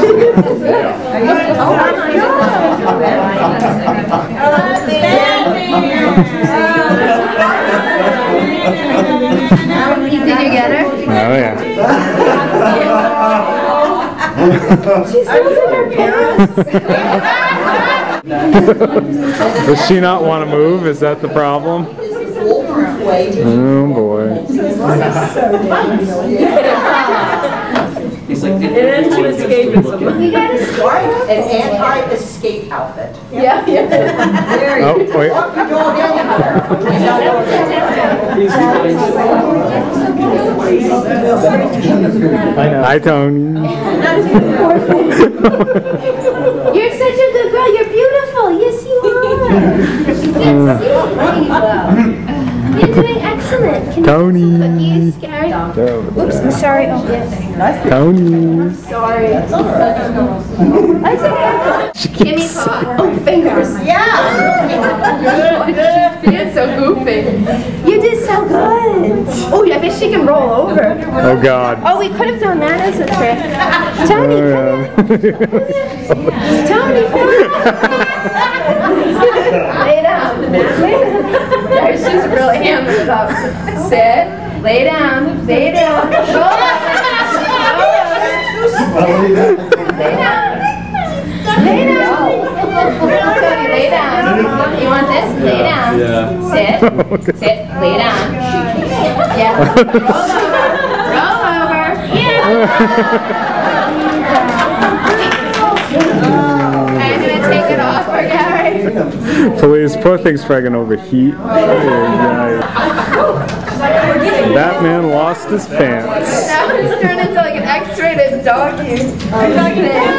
Did you get her? Oh yeah. She sounds like her parents. Does she not want to move? Is that the problem? Oh boy. He's like, an escapism. You gotta start an anti-escape outfit. Yeah. Oh wait. Hi Toni. You're such a good girl. You're beautiful. Yes, you are. Yes, you are pretty well. You're doing excellent. Can Toni. you have some cookies, Gary? Oops, I'm sorry. Oh, yes. Toni. Sorry. Give me paw. Oh, fingers. Yeah. She's being so goofy. You did so good. Oh, I bet she can roll over. Oh God. Oh, we could have done that as a trick. Toni, come here. Toni, come here. Lay down. She's really hamming it up. Sit. Lay down. Lay down. Roll over. Lay down. Lay down. Lay down. You want this? Lay down. Yeah. Sit. Sit. Lay down. Yeah. Roll over. Roll over. Yeah. I'm gonna take it off for Gary. Please, poor thing's probably gonna overheat. That man lost his pants. Now it's turned into like an X-rated doggy.